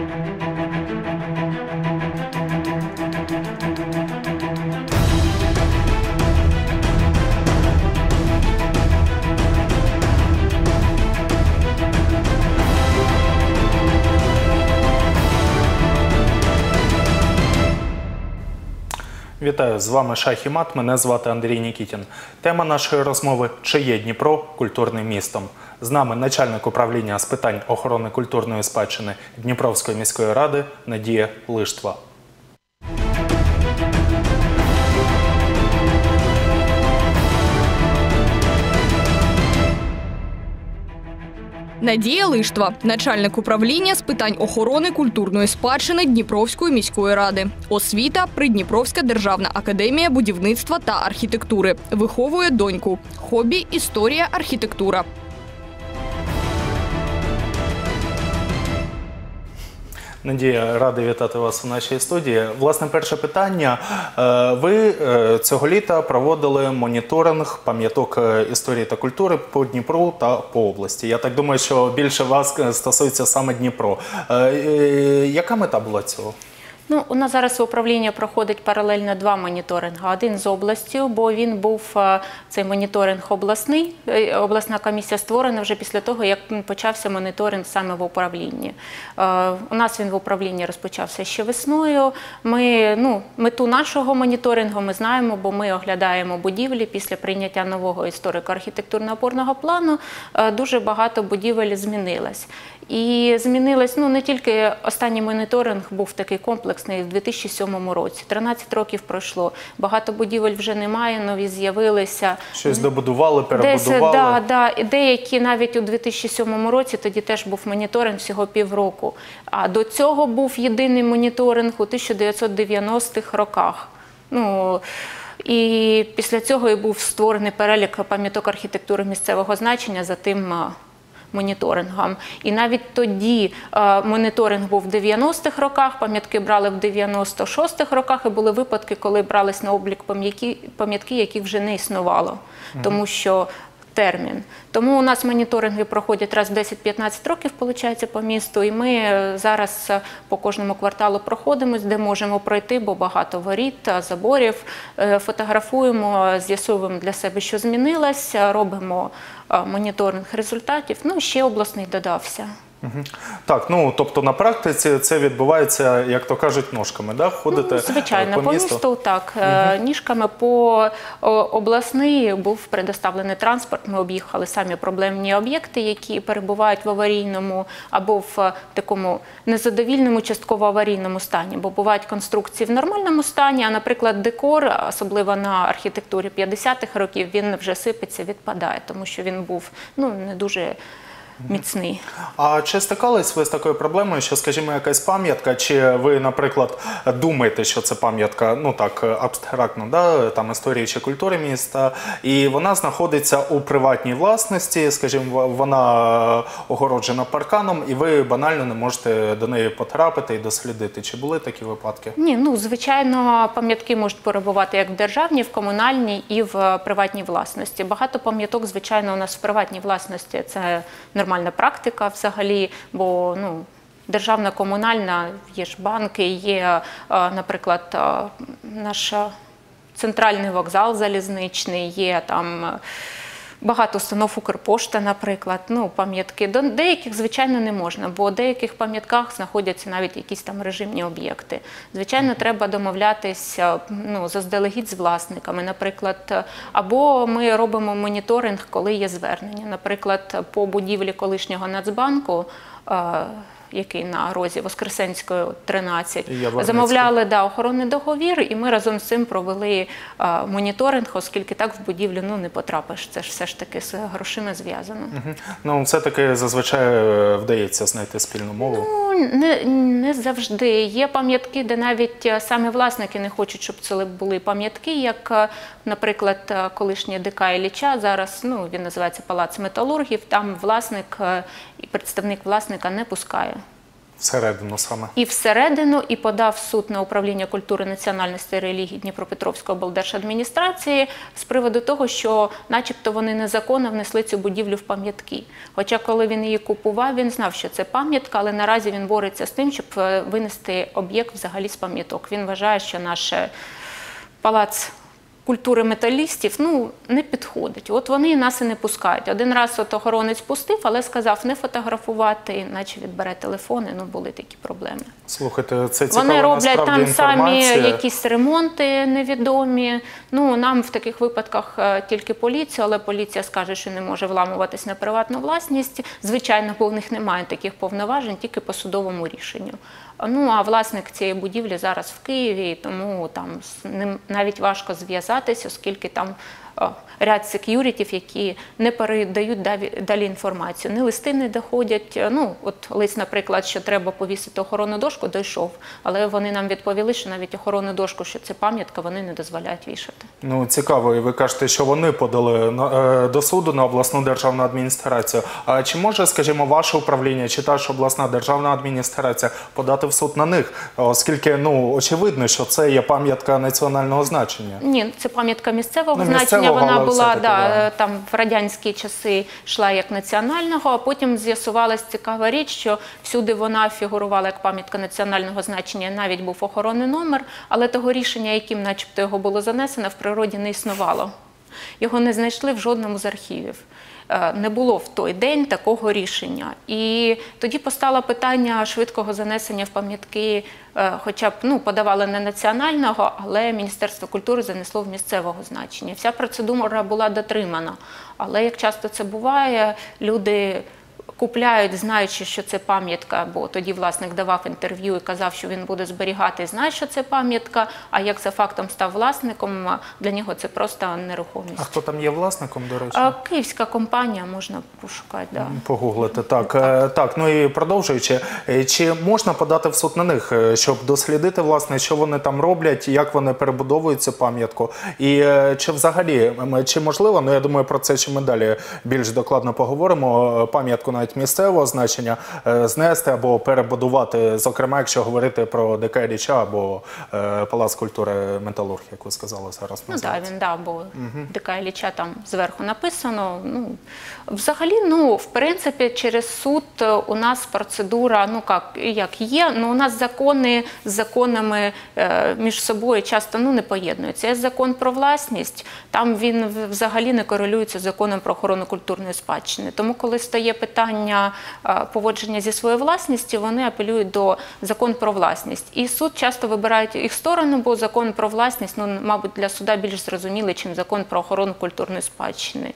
Вітаю, з вами Шах і Мат, мене звати Андрій Нікітін. Тема нашої розмови – чи є Дніпро культурним містом? З нами начальник управління з питань охорони культурної спадщини Дніпровської міської ради Надія Лиштва. Надія Лиштва – начальник управління з питань охорони культурної спадщини Дніпровської міської ради. Освіта – Придніпровська державна академія будівництва та архітектури. Виховує доньку. Хобі – історія, архітектура. Надія, радий вітати вас у нашій студії. Власне, перше питання. Ви цього літа проводили моніторинг пам'яток історії та культури по Дніпру та по області. Я так думаю, що більше вас стосується саме Дніпро. Яка мета була цього? У нас зараз в управлінні проходить паралельно два моніторинги. Один з областю, бо він був, цей моніторинг обласний. Обласна комісія створена вже після того, як почався моніторинг саме в управлінні. У нас він в управлінні розпочався ще весною. Мету нашого моніторингу ми знаємо, бо ми оглядаємо будівлі після прийняття нового історико-архітектурно-опорного плану. Дуже багато будівель змінилось. І змінилось, не тільки останній моніторинг був такий комплексний в 2007 році. 13 років пройшло, багато будівель вже немає, нові з'явилися. Щось добудували, перебудували? Так, деякі навіть у 2007 році, тоді теж був моніторинг всього півроку. А до цього був єдиний моніторинг у 1990-х роках. І після цього і був створений перелік пам'яток архітектури місцевого значення за тим моніторингом. І навіть тоді моніторинг був в 90-х роках, пам'ятки брали в 96-х роках, і були випадки, коли брались на облік пам'ятки, яких вже не існувало, тому що термін. Тому у нас моніторинги проходять раз в 10-15 років, виходить, по місту, і ми зараз по кожному кварталу проходимось, де можемо пройти, бо багато воріт, заборів, фотографуємо, з'ясовуємо для себе, що змінилось, робимо моніторинг результатів, ще обласний додався. Так, тобто на практиці це відбувається, як то кажуть, ножками, да? Ходите звичайно, по місту, так, ніжками. По обласний був предоставлений транспорт, ми об'їхали самі проблемні об'єкти, які перебувають в аварійному або в такому незадовільному, частково аварійному стані, бо бувають конструкції в нормальному стані, а, наприклад, декор, особливо на архітектурі 50-х років, він вже сипеться, відпадає, тому що він був, не дуже міцний. А чи стикались ви з такою проблемою, що, скажімо, якась пам'ятка, чи ви, наприклад, думаєте, що це пам'ятка, так, абстрактно, да, там, історії чи культури міста, і вона знаходиться у приватній власності, скажімо, вона огороджена парканом, і ви банально не можете до неї потрапити і дослідити. Чи були такі випадки? Ні, звичайно, пам'ятки можуть перебувати як в державній, в комунальній і в приватній власності. Багато пам'яток, звичайно, у нас в приватній власності. Це нормальна практика взагалі, бо державна, комунальна, є ж банки, є, наприклад, наш центральний вокзал залізничний, є там багато установ, Укрпошта, наприклад, пам'ятки. До деяких, звичайно, не можна, бо в деяких пам'ятках знаходяться навіть якісь там режимні об'єкти. Звичайно, треба домовлятися заздалегідь з власниками, наприклад, або ми робимо моніторинг, коли є звернення. Наприклад, по будівлі колишнього Нацбанку, який на розі Воскресенської, 13, замовляли охоронний договір, і ми разом з цим провели моніторинг, оскільки так в будівлю не потрапиш. Це ж все ж таки з грошима зв'язано. Все-таки зазвичай вдається знайти спільну мову? Не завжди. Є пам'ятки, де навіть самі власники не хочуть, щоб це були пам'ятки, як, наприклад, колишнє ДК Ілліча, зараз він називається Палац металургів, там власник і представник власника не пускає Всередину саме. І всередину, і подав в суд на управління культури, національності та релігії Дніпропетровської облдержадміністрації з приводу того, що начебто вони незаконно внесли цю будівлю в пам'ятки. Хоча коли він її купував, він знав, що це пам'ятка, але наразі він бореться з тим, щоб винести об'єкт взагалі з пам'яток. Він вважає, що наш палац культури металістів, не підходить. От вони нас і не пускають. Один раз охоронець пустив, але сказав не фотографувати, іначе відбере телефони, були такі проблеми. Слухайте, це цікаво, вони роблять насправді, там самі інформація. якісь ремонти невідомі. Нам в таких випадках тільки поліція, але поліція скаже, що не може вламуватись на приватну власність. Звичайно, бо в них немає таких повноважень, тільки по судовому рішенню. А власник цієї будівлі зараз в Києві, тому там з ним навіть важко зв'язатися, оскільки там ряд сек'юрітів, які не передають далі інформацію. Ні листи не доходять. От лист, наприклад, що треба повісити охоронну дошку, дійшов. Але вони нам відповіли, що навіть охоронну дошку, що це пам'ятка, вони не дозволяють вішати. Цікаво, і ви кажете, що вони подали до суду на обласну державну адміністрацію. А чи може, скажімо, ваше управління, чи та ж обласна державна адміністрація подати в суд на них? Оскільки, очевидно, що це є пам'ятка національного значення. Ні, це пам'ятка місцевого значення. Вона була, там в радянські часи йшла як національного, а потім з'ясувалась цікава річ, що всюди вона фігурувала як пам'ятка національного значення, навіть був охоронний номер, але того рішення, яким начебто його було занесено, в природі не існувало. Його не знайшли в жодному з архівів. Не було в той день такого рішення. І тоді постало питання швидкого занесення в пам'ятки, хоча б подавали не національного, але Міністерство культури занесло в місцевого значення. Вся процедура була дотримана. Але, як часто це буває, люди купляють, знаючи, що це пам'ятка, бо тоді власник давав інтерв'ю і казав, що він буде зберігати і знає, що це пам'ятка, а як за фактом став власником, для нього це просто нерухомість. А хто там є власником, до речі? Київська компанія, можна пошукати, да. Погуглити, так. І продовжуючи, чи можна подати в суд на них, щоб дослідити, власне, що вони там роблять, як вони перебудовують цю пам'ятку, і чи взагалі, чи можливо, я думаю, про це ще ми далі більш докладно поговоримо, пам'ятку навіть місцевого значення знести або перебудувати, зокрема, якщо говорити про ДК Ілліча або Палац культури Металург, як ви сказали зараз. Бо ДК Ілліча там зверху написано. Взагалі, в принципі, через суд у нас процедура, як є, у нас закони з законами між собою часто не поєднуються. Є закон про власність, там він взагалі не корелюється з законом про охорону культурної спадщини. Тому, коли стає питання поводження зі своєю власністю, вони апелюють до закону про власність. І суд часто вибирає їх сторону, бо закон про власність, мабуть, для суда більш зрозумілий, ніж закон про охорону культурної спадщини.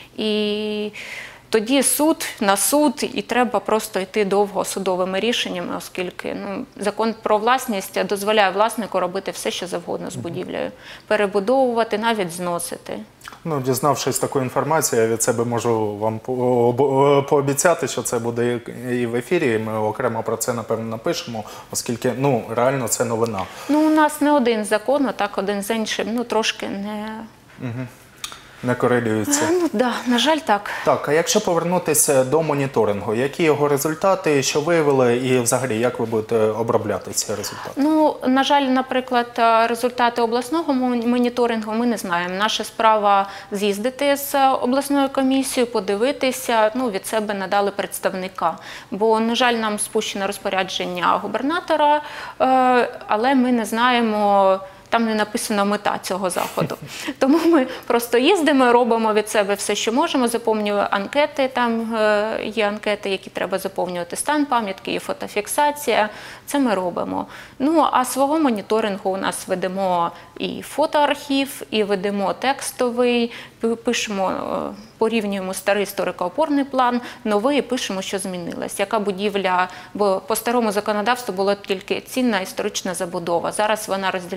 І тоді на суд, і треба просто йти довго судовими рішеннями, оскільки закон про власність дозволяє власнику робити все, що завгодно з будівлею. Перебудовувати, навіть зносити. Дізнавшись таку інформацію, я від себе можу вам пообіцяти, що це буде і в ефірі, і ми окремо про це, напевно, напишемо, оскільки, реально це новина. У нас не один закон, а так один з іншим, трошки не... Не корелюються. На жаль, так. Так, а якщо повернутися до моніторингу, які його результати, що виявили і взагалі як ви будете обробляти ці результати? На жаль, наприклад, результати обласного моніторингу ми не знаємо. Наша справа з'їздити з обласною комісією, подивитися, від себе надали представника. Бо, на жаль, нам спущено розпорядження губернатора, але ми не знаємо... Там не написано мета цього заходу. Тому ми просто їздимо, робимо від себе все, що можемо, заповнюємо анкети, там є анкети, які треба заповнювати, стан пам'ятки, є фотофіксація, це ми робимо. А свого моніторингу у нас ведемо і фотоархів, і ведемо текстовий, пишемо, порівнюємо старий історико-опорний план, новий, і пишемо, що змінилось. Яка будівля, бо по старому законодавству була тільки цінна історична забудова. Зараз вона розділяється на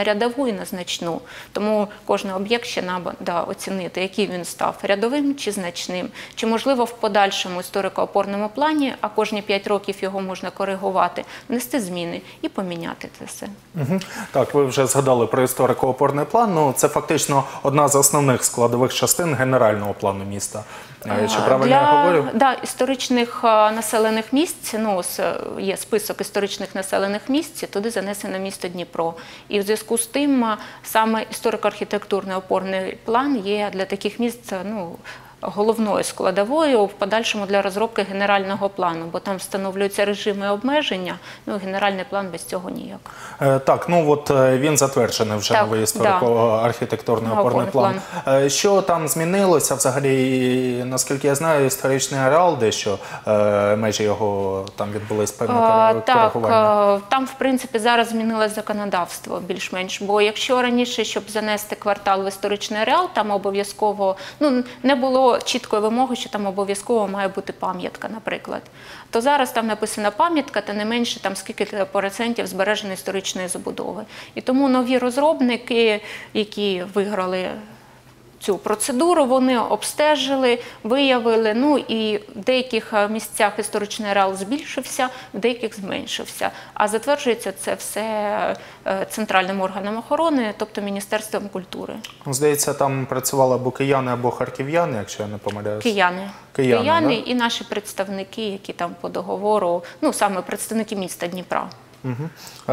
на рядову і на значну. Тому кожен об'єкт ще треба оцінити, який він став, рядовим чи значним. Чи можливо в подальшому історико-опорному плані, а кожні 5 років його можна коригувати, внести зміни і поміняти це все. Так, ви вже згадали про історико-опорний план. Ну, це фактично одна з основних складових частин генерального плану міста. Чи правильно я говорю? Да, історичних населених місць, ну, є список історичних населених місць, туди занесено місто Дніпро. І в зв'язку з тим саме історико-архітектурний опорний план є для таких місць, ну, головною складовою в подальшому для розробки генерального плану, бо там встановлюються режими обмеження, ну, генеральний план без цього ніяк. Так, ну от він затверджений вже, новий історико-архітектурний опорний план. Що там змінилося взагалі, наскільки я знаю, історичний ареал дещо, межі його там відбулись певні коригування? Так, там в принципі зараз змінилось законодавство більш-менш, бо якщо раніше, щоб занести квартал в історичний ареал, там обов'язково, ну, не було чіткої вимоги, що там обов'язково має бути пам'ятка, наприклад. То зараз там написана пам'ятка, та не менше там скільки процентів збереженої історичної забудови. І тому нові розробники, які виграли цю процедуру, вони обстежили, виявили, ну і в деяких місцях історичний ареал збільшився, в деяких зменшився. А затверджується це все центральним органом охорони, тобто Міністерством культури. Здається, там працювали або кияни, або харків'яни, якщо я не помиляюсь. Кияни. Кияни, да? І наші представники, які там по договору, ну саме представники міста Дніпра. Угу.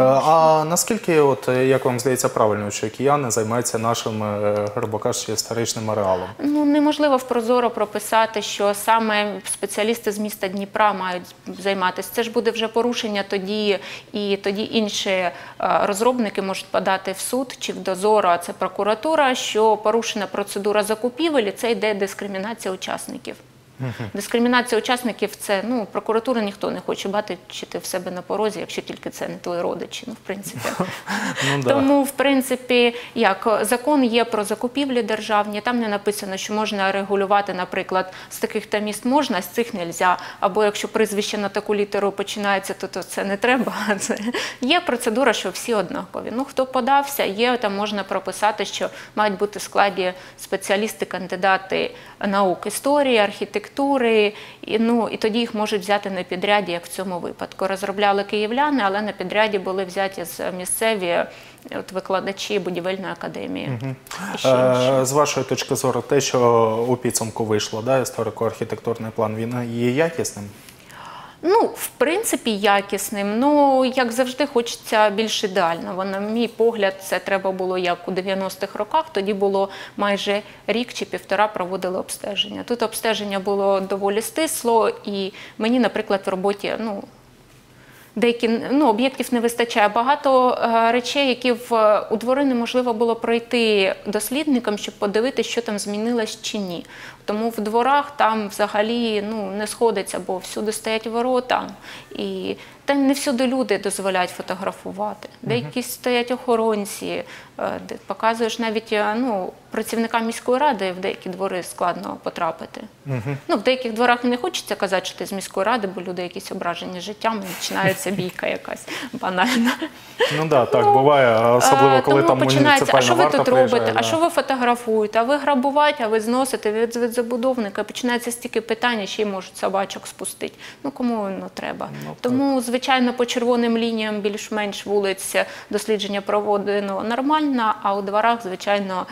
А наскільки, от, як вам здається, правильно, що кияни займаються нашим, грубо кажучи, історичним ареалом? Ну, неможливо в прозоро прописати, що саме спеціалісти з міста Дніпра мають займатися. Це ж буде вже порушення тоді, і тоді інші розробники можуть подати в суд чи в дозор, а це прокуратура, що порушена процедура закупівель, і це йде дискримінація учасників. Дискримінація учасників – це, ну, прокуратура ніхто не хоче бачити в себе на порозі, якщо тільки це не твої родичі, ну, в принципі. Тому, в принципі, як закон є про закупівлі державні, там не написано, що можна регулювати, наприклад, з таких-то міст можна, а з цих не можна, або якщо прізвище на таку літеру починається, то це не треба. Є процедура, що всі однакові. Ну, хто подався, є, там можна прописати, що мають бути в складі спеціалісти, кандидати наук історії, архітектури, і тоді їх можуть взяти на підряді, як в цьому випадку. Розробляли київляни, але на підряді були взяті місцеві викладачі будівельної академії. З вашої точки зору, те, що у підсумку вийшло, історико-архітектурний план, він є якісним? Ну, в принципі, якісним. Ну, як завжди, хочеться більш ідеально. На мій погляд, це треба було як у 90-х роках. Тоді було майже рік чи півтора проводили обстеження. Тут обстеження було доволі стисло, і мені, наприклад, в роботі, ну, деякі об'єктів не вистачає. Багато речей, які у двори неможливо було пройти дослідникам, щоб подивитися, що там змінилось чи ні. Тому в дворах там взагалі не сходиться, бо всюди стоять ворота. І там не всюди люди дозволяють фотографувати. Деякі стоять охоронці, показуєш навіть працівникам міської ради, в деякі двори складно потрапити. В деяких дворах не хочеться казати, що ти з міської ради, бо люди якісь ображені життям, і починається бійка якась банальна. Ну так, так буває, особливо коли там муніципальна варта приїжджає. А що ви тут робите, а що ви фотографуєте, а ви грабувати, а ви зносите від забудовника. Починається стільки питань, ще й можуть собачок спустити. Ну кому воно треба? Тому, звичайно, по червоним лініям більш-менш вулиць дослідження проводено нормально, а у дворах, звичайно,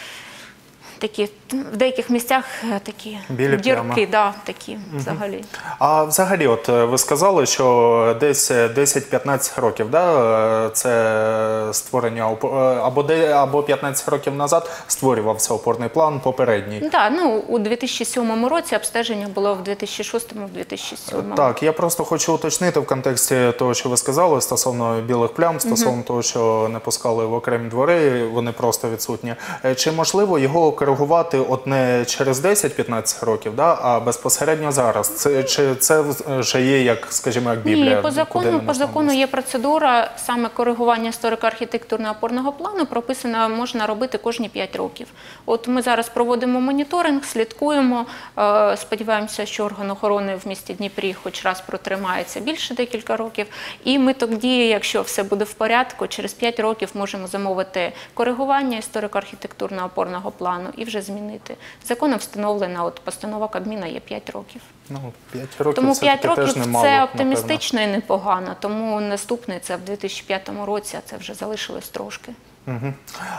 в деяких місцях такі дірки, такі взагалі. А взагалі, от ви сказали, що десь 10-15 років, це створення, або 15 років назад створювався опорний план попередній. Так, у 2007 році обстеження було в 2006-2007. Так, я просто хочу уточнити в контексті того, що ви сказали, стосовно білих плям, стосовно того, що не пускали в окремі двори, вони просто відсутні. Чи можливо його коригувати коригувати от не через 10-15 років, да, а безпосередньо зараз? Чи це вже є, як, скажімо, як Біблія? Ні, по закону є процедура, саме коригування історико-архітектурного опорного плану прописано, можна робити кожні 5 років. От ми зараз проводимо моніторинг, слідкуємо, сподіваємося, що орган охорони в місті Дніпрі хоч раз протримається більше декілька років, і ми тоді, якщо все буде в порядку, через 5 років можемо замовити коригування історико-архітектурного опорного плану і вже змінити. Законом встановлено, от постанова Кабміна є 5 років. Ну, 5 років Тому 5 років теж немало, це оптимістично і непогано, тому наступний це в 2005 році, а це вже залишилось трошки. Угу.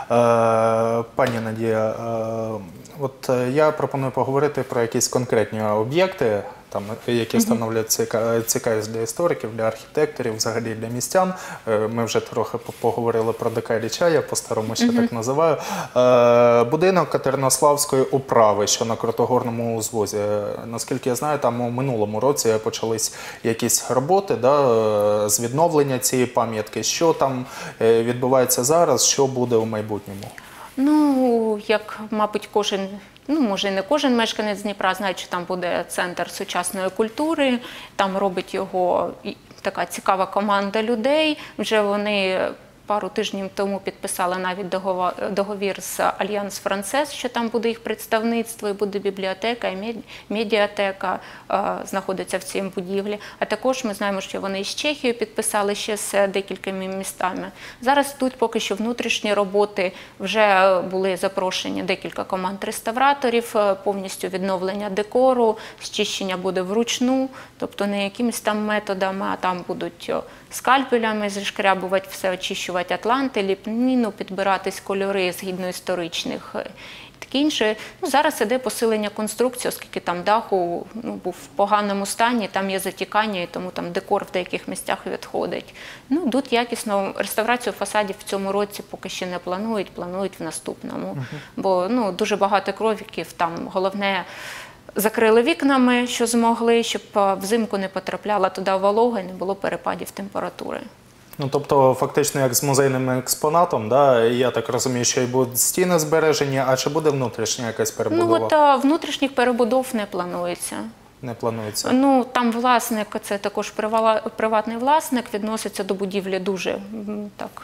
Пані Надія, от я пропоную поговорити про якісь конкретні об'єкти, там, які становлять цікавість для істориків, для архітекторів, взагалі для містян. Ми вже трохи поговорили про ДК Ілліча, я по-старому ще так називаю. Будинок Катеринославської управи, що на Крутогорному узвозі. Наскільки я знаю, там у минулому році почались якісь роботи, да, з відновлення цієї пам'ятки. Що там відбувається зараз, що буде у майбутньому? Ну, як, мабуть, кожен, ну, може, і не кожен мешканець Дніпра знає, що там буде центр сучасної культури, там робить його така цікава команда людей. Вже вони пару тижнів тому підписали навіть договір з Альянс Францез, що там буде їх представництво, і буде бібліотека, і медіатека знаходиться в цій будівлі. А також ми знаємо, що вони із Чехією підписали ще з декількома містами. Зараз тут поки що внутрішні роботи, вже були запрошені декілька команд реставраторів, повністю відновлення декору, зчищення буде вручну, тобто не якимись там методами, а там будуть скальпелями зішкрябувати все, очищувати атланти, ліпніну, підбиратись кольори згідно історичних. Таке інше. Ну, зараз іде посилення конструкції, оскільки там даху був в поганому стані, там є затікання, і тому там декор в деяких місцях відходить. Ну, йдуть якісно. Реставрацію фасадів в цьому році поки ще не планують, планують в наступному. Бо ну, дуже багато кроків, там головне закрили вікнами, що змогли, щоб взимку не потрапляла туди волога і не було перепадів температури. Ну, тобто, фактично, як з музейним експонатом, да, я так розумію, що і будуть стіни збережені, а чи буде внутрішня якась перебудова? Ну, от внутрішніх перебудов не планується. Не планується? Ну, там власник, це також приватний власник, відноситься до будівлі дуже так.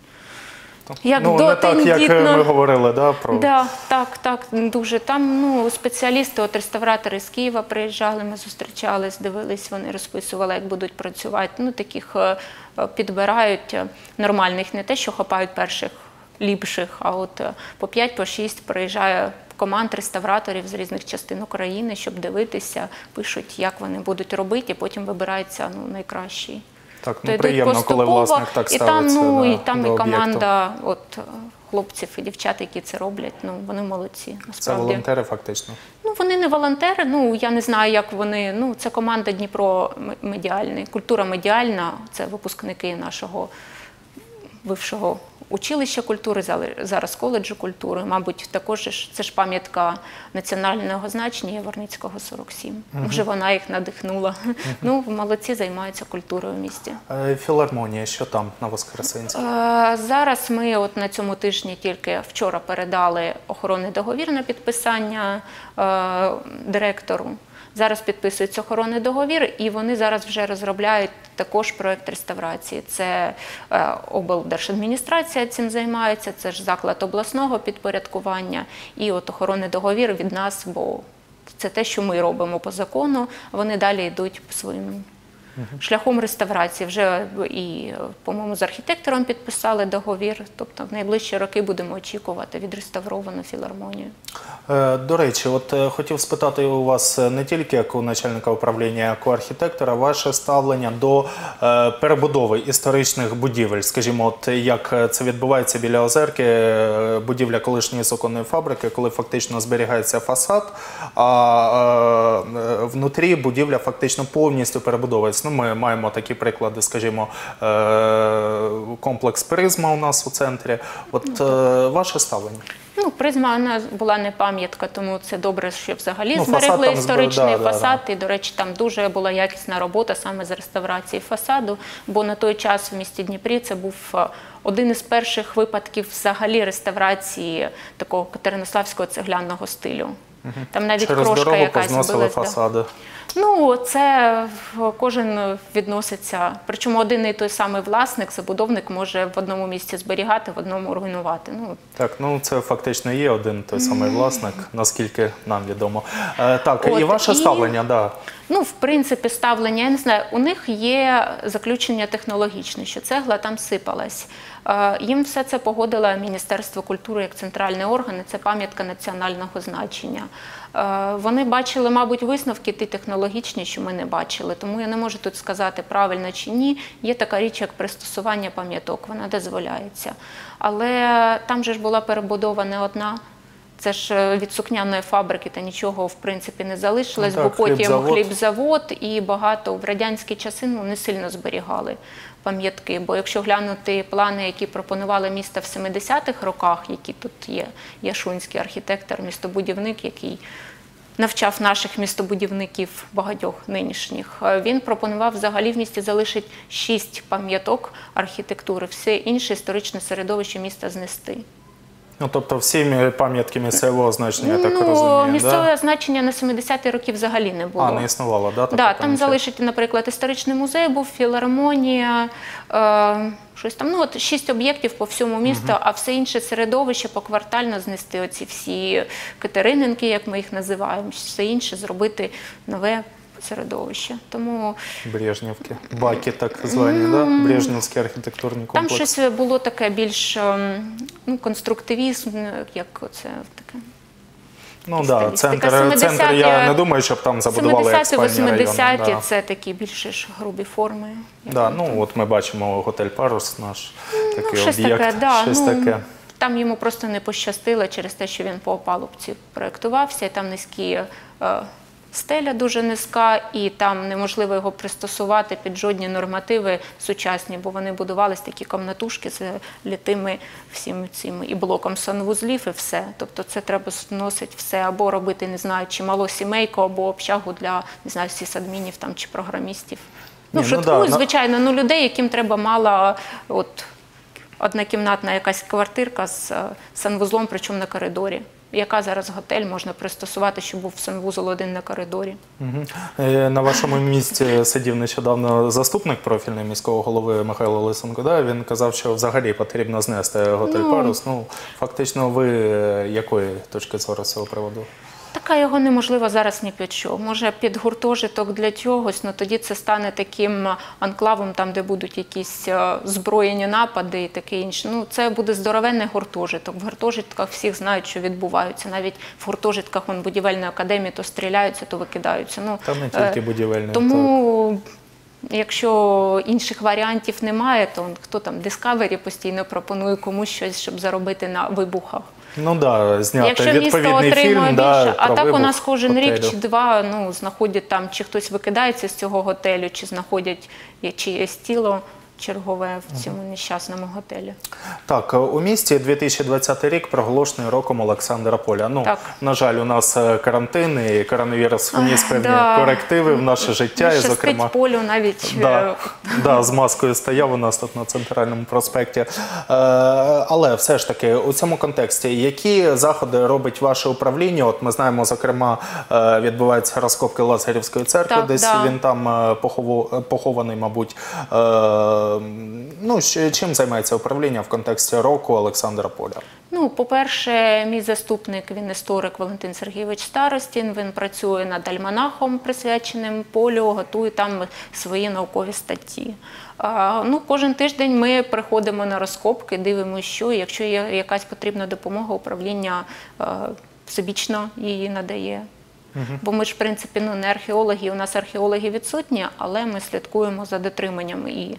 Як ну, не так, як ми говорили, да, про... Да, так, дуже. Там ну, спеціалісти, от реставратори з Києва приїжджали, ми зустрічались, дивились, вони розписували, як будуть працювати. Ну, таких підбирають нормальних, не те, що хапають перших ліпших, а от по 5-6 приїжджає команд реставраторів з різних частин України, щоб дивитися, пишуть, як вони будуть робити, і потім вибирається ну, найкращий. Так, ну приємно, коли власник так ставиться і там і команда от, хлопців і дівчат, які це роблять, ну, вони молодці, насправді. Це волонтери фактично? Ну, вони не волонтери, ну, я не знаю, як вони, ну, це команда Дніпро медіальний, культура медіальна, це випускники нашого бившого училища культури, зараз коледжу культури. Мабуть, також це ж пам'ятка національного значення Яворницького, 47. Може, вона їх надихнула. Ну, молодці, займаються культурою в місті. Філармонія, що там на Воскресенській? Зараз ми от на цьому тижні тільки вчора передали охоронний договір на підписання директору. Зараз підписується охоронний договір, і вони зараз вже розробляють також проєкт реставрації. Це облдержадміністрація цим займається, це ж заклад обласного підпорядкування. І от охоронний договір від нас, бо це те, що ми робимо по закону, вони далі йдуть своїм шляхом реставрації. Вже і, по-моєму, з архітектором підписали договір. Тобто в найближчі роки будемо очікувати відреставровану філармонію. До речі, от хотів спитати у вас не тільки як у начальника управління, як у архітектора, ваше ставлення до перебудови історичних будівель. Скажімо, от як це відбувається біля Озерки, будівля колишньої суконної фабрики, коли фактично зберігається фасад, а внутрі будівля фактично повністю перебудовується. Ну, ми маємо такі приклади, скажімо, комплекс «Призма» у нас у центрі. От ваше ставлення? Ну, Ну, призма вона була не пам'ятка, тому це добре, що взагалі Ну, фасад зберегли там історичний да, фасад. І, до речі, там дуже була якісна робота саме з реставрації фасаду, бо на той час в місті Дніпрі це був один із перших випадків взагалі реставрації такого катеринославського цегляного стилю. Там навіть Через крошка дорогу якась позносили була. фасади. Ну, це кожен відноситься, причому один і той самий власник, забудовник може в одному місці зберігати, в одному руйнувати. Ну, Так, ну це фактично є один той самий власник, наскільки нам відомо. Так, От, і ваше ставлення, да. Ну, в принципі, ставлення, я не знаю, у них є заключення технологічне, що цегла там сипалась. Їм все це погодило Міністерство культури як центральний орган, і це пам'ятка національного значення. Вони бачили, мабуть, висновки ті технологічні, що ми не бачили, тому я не можу тут сказати, правильно чи ні. Є така річ, як пристосування пам'яток, вона дозволяється. Але там же ж була перебудова не одна. Це ж від сукняної фабрики та нічого, в принципі, не залишилось, Ну, так, бо потім хлібзавод. хлібзавод і багато в радянські часи не сильно зберігали пам'ятки. Бо якщо глянути плани, які пропонували місто в 70-х роках, які тут є, Яшунський архітектор, містобудівник, який навчав наших містобудівників багатьох нинішніх, він пропонував взагалі в місті залишити 6 пам'яток архітектури, все інше історичне середовище міста знести. Ну, тобто всі пам'ятки місцевого значення, я так розумію, місцеве да? значення на 70-ті роки взагалі не було. Не існувало, да? Да, там залишити, наприклад, історичний музей був, філармонія, щось там, ну от 6 об'єктів по всьому місту, а все інше середовище поквартально знести, оці всі Катерининки, як ми їх називаємо, все інше зробити нове середовище. Тому Брежнівки, баки так звані, да? Брежнівський архітектурний там комплекс. щось було таке більш конструктивізм, як це таке. Ну так, стилістика. центр, я не думаю, щоб там забудували експальні райони. 70-ті це такі більш ж грубі форми. Да, ну от ми бачимо готель «Парус», наш такий Щось об'єкт, таке, да, щось таке. Там йому просто не пощастило через те, що він по опалубці проєктувався, і там низькі стеля дуже низька, і там неможливо його пристосувати під жодні нормативи сучасні, бо вони будувались такі комнатушки з літими всім цим і блоком санвузлів, і все. Тобто це треба зносити все, або робити, не знаю, чи малосімейку, або общагу для, не знаю, сисадмінів там, чи програмістів. Шуткую, звичайно, людей, яким треба мала однокімнатна якась квартирка з санвузлом, причому на коридорі. Яка зараз готель можна пристосувати, щоб був санвузол один на коридорі. На вашому місці сидів нещодавно заступник профільний міського голови Михайло Лисенко. Да? Він казав, що взагалі потрібно знести готель «Парус». Ну, фактично, ви якої точки зору з цього приводу? Така його неможливо зараз ні під що. Може під гуртожиток для чогось, але тоді це стане таким анклавом, там де будуть якісь зброєні напади і таке інше. Ну, це буде здоровенний гуртожиток. В гуртожитках всіх знають, що відбуваються. Навіть в гуртожитках будівельної академії то стріляються, то викидаються. Ну, там не тільки будівельні. Тому, якщо інших варіантів немає, то хто там, Discovery постійно пропонує комусь щось, щоб заробити на вибухах. Ну так, зняти якщо відповідний фільм, більше, а так у нас вибух кожен готелю. рік чи два знаходять там, чи хтось викидається з цього готелю, чи знаходять чиєсь тіло чергове в цьому нещасному готелі. Так, у місті 2020 рік проголошений роком Олександра Поля. Ну, на жаль, у нас карантин і коронавірус вніс певні корективи в наше життя. І, зокрема, Полю навіть... з маскою стояв у нас тут на Центральному проспекті. Але все ж таки, у цьому контексті, які заходи робить ваше управління? От ми знаємо, зокрема, відбуваються розкопки Лазарівської церкви, десь він там похований, мабуть. Ну, чим займається управління в контексті року Олександра Поля? Ну, по-перше, мій заступник, він історик Валентин Сергійович Старостін, він працює над альманахом, присвяченим Полю, готує там свої наукові статті. Ну, кожен тиждень ми приходимо на розкопки, дивимося, що, якщо є якась потрібна допомога, управління всебічно її надає. Бо ми ж, в принципі, не археологи, у нас археологи відсутні, але ми слідкуємо за дотриманням і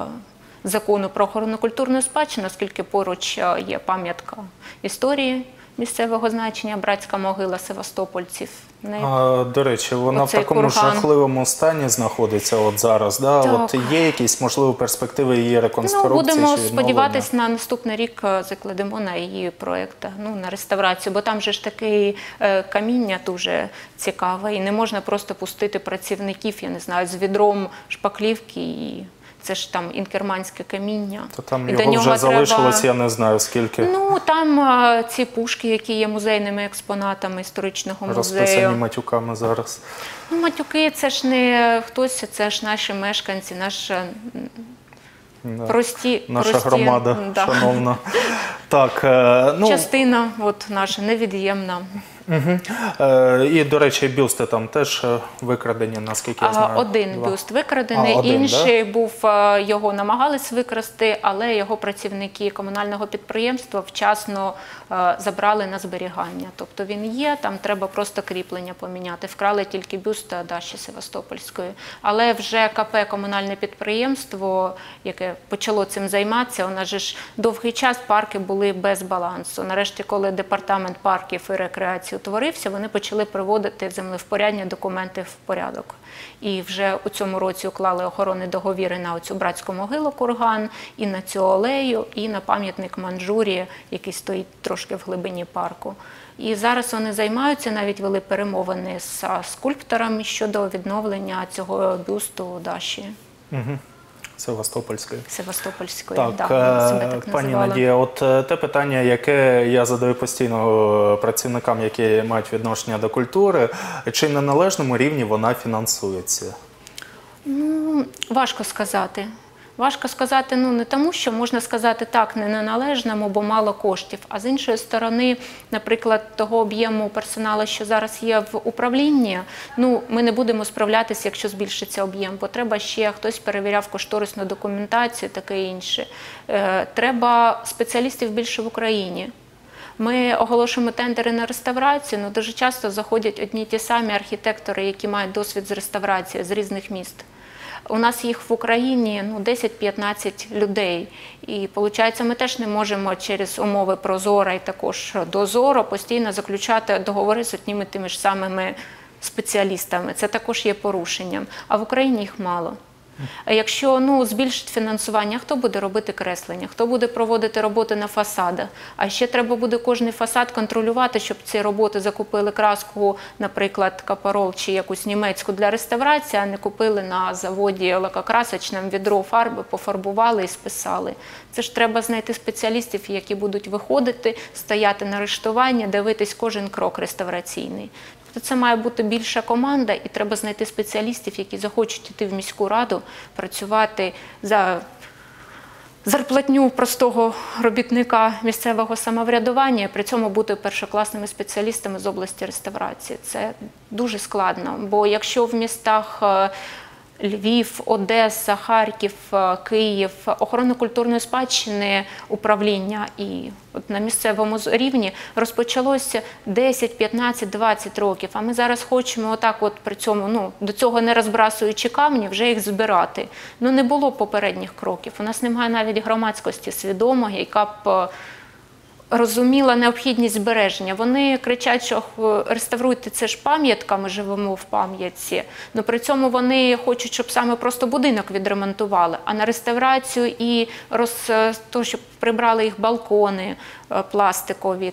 закону про охорону культурної спадщини, оскільки поруч є пам'ятка історії місцевого значення, братська могила севастопольців. До речі, вона в такому курган. жахливому стані знаходиться от зараз. Да? Так. От є якісь, можливо, перспективи її реконструкції? Будемо чи відновлення? сподіватися, на наступний рік закладемо на її проєкт, на реставрацію, бо там же ж таке каміння дуже цікаве, і не можна просто пустити працівників, я не знаю, з відром шпаклівки, і це ж там інкерманське каміння. То там і його вже залишилось, я не знаю скільки. Там ці пушки, які є музейними експонатами історичного музею. Розписані матюками зараз. Матюки – це ж не хтось, це ж наші мешканці, наша Наша громада, шановна. Так, частина наша невід'ємна. І, до речі, бюсти там теж викрадені, наскільки я знаю. Один бюст викрадений, інший був, його намагались викрасти, але його працівники комунального підприємства вчасно забрали на зберігання. Тобто він є, там треба просто кріплення поміняти. Вкрали тільки бюст Даші Севастопольської. Але вже КП «Комунальне підприємство», яке почало цим займатися, у нас же ж довгий час парки були без балансу. Нарешті, коли департамент парків і рекреації утворився, вони почали приводити в землевпорядні документи в порядок. І вже у цьому році уклали охоронні договіри на оцю братську могилу курган, і на цю алею, і на пам'ятник Манджурі, який стоїть трошки в глибині парку. І зараз вони займаються, навіть вели перемовини з скульпторами щодо відновлення цього бюсту Даші. Севастопольської. Севастопольської, так, себе так пані називали. Надія, от те питання, яке я задаю постійно працівникам, які мають відношення до культури, чи на належному рівні вона фінансується? Важко сказати. Важко сказати, не тому, що можна сказати так, не на належному, бо мало коштів. А з іншої сторони, наприклад, того об'єму персоналу, що зараз є в управлінні, ми не будемо справлятися, якщо збільшиться об'єм, бо треба ще, хтось перевіряв кошторисну документацію, таке інше. Треба спеціалістів більше в Україні. Ми оголошуємо тендери на реставрацію, але дуже часто заходять одні й ті самі архітектори, які мають досвід з реставрації з різних міст. У нас їх в Україні 10-15 людей. І, виходить, ми теж не можемо через умови Прозора і також Дозоро постійно заключати договори з одніми тими ж самими спеціалістами. Це також є порушенням. А в Україні їх мало. Якщо збільшить фінансування, хто буде робити креслення, хто буде проводити роботи на фасадах? А ще треба буде кожний фасад контролювати, щоб ці роботи закупили краску, наприклад, Капарол чи якусь німецьку для реставрації, а не купили на заводі лакокрасочному відро фарби, пофарбували і списали. Це ж треба знайти спеціалістів, які будуть виходити, стояти на рештуванні, дивитись кожен крок реставраційний. Це має бути більша команда, і треба знайти спеціалістів, які захочуть йти в міську раду, працювати за зарплатню простого робітника місцевого самоврядування, і при цьому бути першокласними спеціалістами з області реставрації. Це дуже складно, бо якщо в містах Львів, Одеса, Харків, Київ, охорона культурної спадщини, управління і на місцевому рівні розпочалося 10, 15, 20 років. А ми зараз хочемо отак при цьому, до цього не розбрасуючи камні, вже їх збирати. Не було попередніх кроків. У нас немає навіть громадськості свідомої, яка б розуміла необхідність збереження. Вони кричать, що реставруйте, це ж пам'ятка, ми живемо в пам'ятці. Але при цьому вони хочуть, щоб саме просто будинок відремонтували, а на реставрацію і то, щоб прибрали їх балкони пластикові,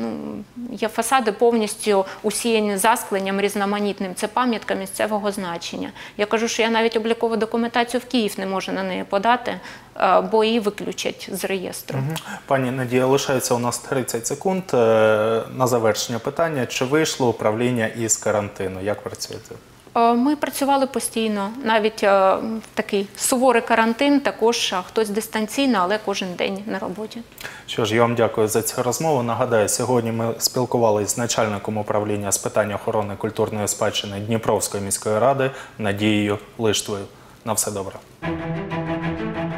є фасади повністю усіяні заскленням різноманітним. Це пам'ятка місцевого значення. Я кажу, що я навіть облікову документацію в Київ не можу на неї подати, бо її виключать з реєстру. Пані Надія, лишається у нас 30 секунд на завершення питання. Чи вийшло управління із карантину? Як працюєте? Ми працювали постійно, навіть такий суворий карантин, також хтось дистанційно, але кожен день на роботі. Що ж, я вам дякую за цю розмову. Нагадаю, сьогодні ми спілкувалися з начальником управління з питань охорони культурної спадщини Дніпровської міської ради Надією Лиштвою. На все добре.